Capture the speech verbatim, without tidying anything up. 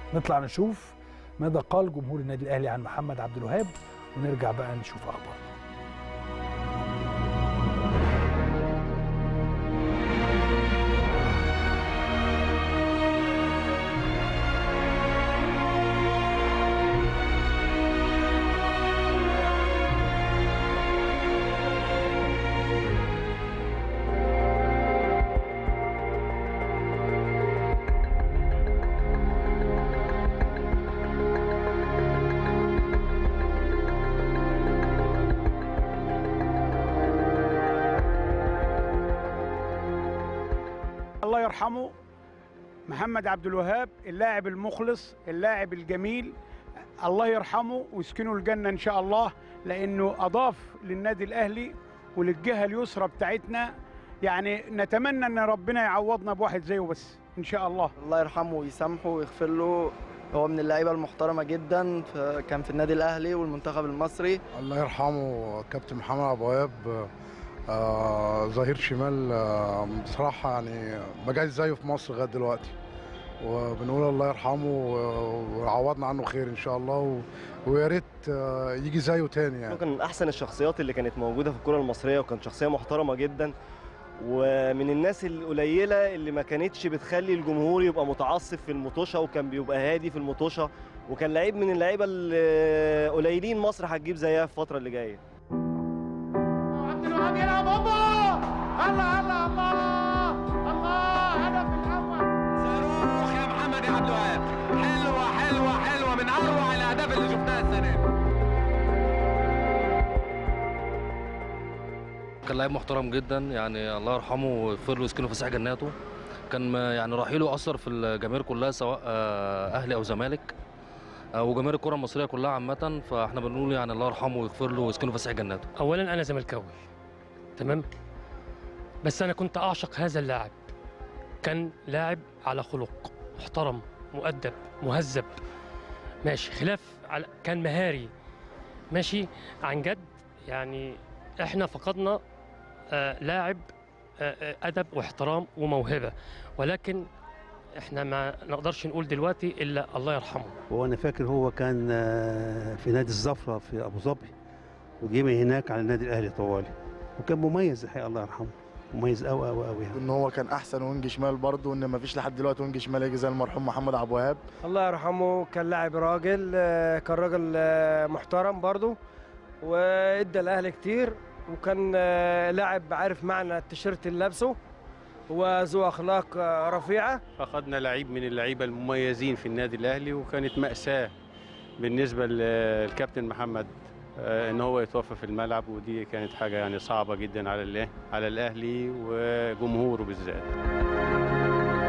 نطلع نشوف ماذا قال جمهور النادي الاهلي عن محمد عبد الوهاب ونرجع بقى نشوف اخبار. الله يرحمه محمد عبد الوهاب، اللاعب المخلص، اللاعب الجميل، الله يرحمه ويسكنه الجنة إن شاء الله، لأنه أضاف للنادي الأهلي وللجهة اليسرى بتاعتنا. يعني نتمنى أن ربنا يعوضنا بواحد زيه بس إن شاء الله. الله يرحمه ويسامحه ويغفر له، هو من اللعيبة المحترمة جدا، كان في النادي الأهلي والمنتخب المصري. الله يرحمه كابتن محمد عبد الوهاب، آه ظهير شمال، آه بصراحة يعني ما جاش زيه في مصر لغاية دلوقتي، وبنقول الله يرحمه ويعوضنا عنه خير إن شاء الله، ويا ريت آه يجي زيه تاني. يعني كان من أحسن الشخصيات اللي كانت موجودة في الكرة المصرية، وكان شخصية محترمة جدا، ومن الناس القليلة اللي ما كانتش بتخلي الجمهور يبقى متعصب في المطوشة، وكان بيبقى هادي في المطوشة، وكان لعيب من اللعيبة القليلين مصر هتجيب زيها في الفترة اللي جاية. عبد الوهاب يلعب هوبا، الله الله الله الله، هدف الاول صاروخ يا محمد يا عبد الوهاب، حلوه حلوه حلوه، من اروع الاهداف اللي شفناها السنه دي. كان لاعب محترم جدا، يعني الله يرحمه ويغفر له ويسكنه في فسيح جناته. كان يعني رحيله اثر في الجماهير كلها سواء اهلي او زمالك وجماهير الكره المصريه كلها عامه، فاحنا بنقول يعني الله يرحمه ويغفر له ويسكنه في فسيح جناته. اولا انا زملكاوي تمام، بس انا كنت اعشق هذا اللاعب. كان لاعب على خلق، محترم، مؤدب، مهذب، ماشي، خلاف على كان مهاري، ماشي، عن جد. يعني احنا فقدنا آه لاعب آه ادب واحترام وموهبه، ولكن احنا ما نقدرش نقول دلوقتي الا الله يرحمه. وانا فاكر هو كان في نادي الزفره في ابو ظبي، وجي من هناك على النادي الاهلي طوالي، وكان مميز الحقيقه الله يرحمه، مميز قوي قوي قوي. ان هو كان احسن وينج شمال برضه، ان ما فيش لحد دلوقتي وينج شمال يجي زي المرحوم محمد عبد الوهاب. الله يرحمه كان لاعب راجل، كان راجل محترم برضه، وادى الاهلي كتير، وكان لاعب عارف معنى التيشيرت اللي لابسه، وذو اخلاق رفيعه. فقدنا لعيب من اللعيبه المميزين في النادي الاهلي، وكانت مأساة بالنسبه للكابتن محمد ان هو يتوفى في الملعب، ودي كانت حاجه يعني صعبه جدا على على الاهلي وجمهوره بالذات.